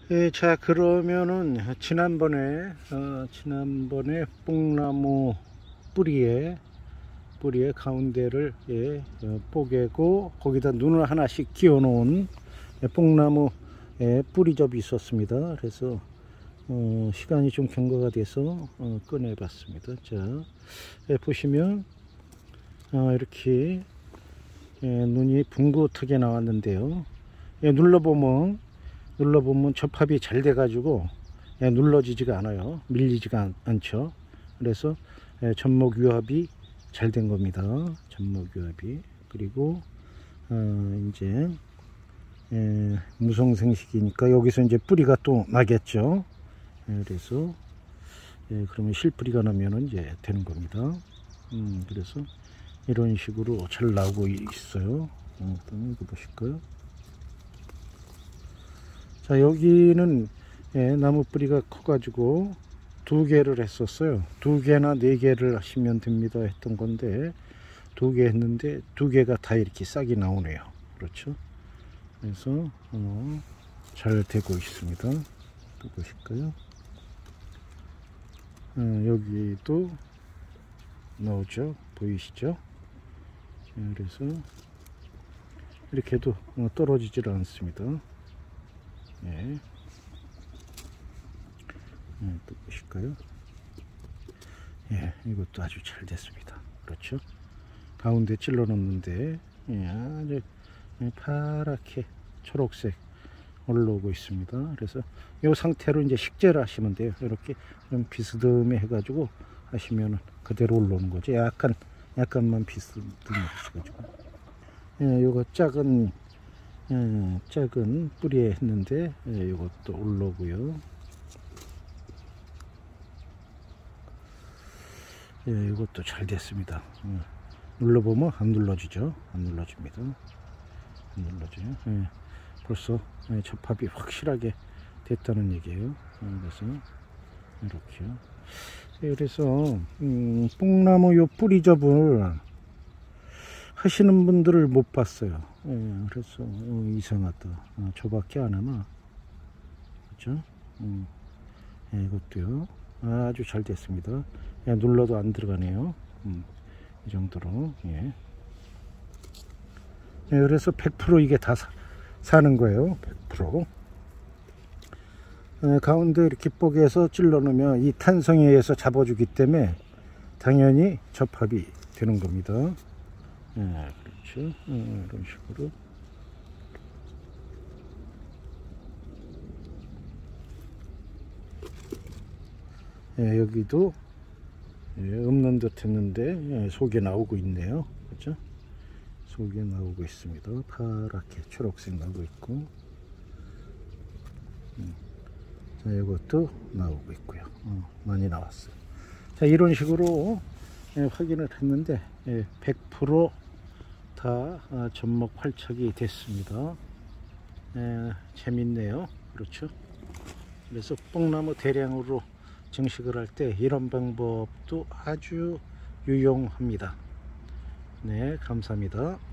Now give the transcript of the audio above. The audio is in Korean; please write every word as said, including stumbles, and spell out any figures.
예, 자 그러면은 지난번에 어, 지난번에 뽕나무 뿌리에 뿌리의 가운데를 예, 어, 뽀개고 거기다 눈을 하나씩 끼워 놓은 예, 뽕나무 예, 뿌리접이 있었습니다. 그래서 어, 시간이 좀 경과가 돼서 어, 꺼내 봤습니다. 자 예, 보시면 어, 이렇게 예, 눈이 붕긋하게 나왔는데요. 예, 눌러보면 눌러보면 접합이 잘 돼 가지고 예, 눌러지지가 않아요. 밀리지가 않, 않죠. 그래서 예, 접목 유합이 잘 된 겁니다. 접목 유합이. 그리고 어, 이제 예, 무성생식이니까 여기서 이제 뿌리가 또 나겠죠. 예, 그래서 예, 그러면 실뿌리가 나면은 이제 되는 겁니다. 음, 그래서 이런 식으로 잘 나오고 있어요. 어, 이거 보실까요? 자 여기는 예, 나무 뿌리가 커 가지고 두 개를 했었어요. 두 개나 네 개를 하시면 됩니다 했던 건데 두 개 했는데 두 개가 다 이렇게 싹이 나오네요. 그렇죠. 그래서 어, 잘 되고 있습니다. 또 보실까요? 어, 여기도 나오죠. 보이시죠? 자, 그래서 이렇게 해도 어, 떨어지질 않습니다. 예. 예, 또 보실까요? 예, 이것도 아주 잘 됐습니다. 그렇죠? 가운데 찔러 놓는데 예, 아주 파랗게 초록색 올라오고 있습니다. 그래서 이 상태로 이제 식재를 하시면 돼요. 이렇게 좀 비스듬해 해가지고 하시면 그대로 올라오는 거죠. 약간 약간만 비스듬해 하셔가지고 예, 요거 작은 예, 작은 뿌리에 했는데 예, 이것도 올라오고요. 예, 이것도 잘 됐습니다. 예, 눌러보면 안 눌러지죠. 안 눌러집니다. 안 눌러져요. 예, 벌써 예, 접합이 확실하게 됐다는 얘기예요. 예, 그래서 이렇게요. 예, 그래서 음, 뽕나무 요 뿌리접을 하시는 분들을 못 봤어요. 예, 그래서 어, 이상하다. 아, 저밖에 안 하나. 그렇죠? 음, 예, 이것도요. 아주 잘 됐습니다. 예, 눌러도 안 들어가네요. 음, 이 정도로. 예. 예, 그래서 백 퍼센트 이게 다 사, 사는 거예요. 백 퍼센트. 예, 가운데 이렇게 뽀개서 찔러 놓으면 이 탄성에 의해서 잡아주기 때문에 당연히 접합이 되는 겁니다. 예, 그렇죠. 예, 이런 식으로. 예, 여기도 예, 없는 듯 했는데 예, 속에 나오고 있네요. 그렇죠? 속에 나오고 있습니다. 파랗게 초록색 나오고 있고 음. 자, 이것도 나오고 있고요. 어, 많이 나왔어요. 자, 이런 식으로 예, 확인을 했는데 예, 백 퍼센트 다 아, 접목 활착이 됐습니다. 예, 재밌네요. 그렇죠? 그래서 뽕나무 대량으로 증식을 할 때 이런 방법도 아주 유용합니다. 네, 감사합니다.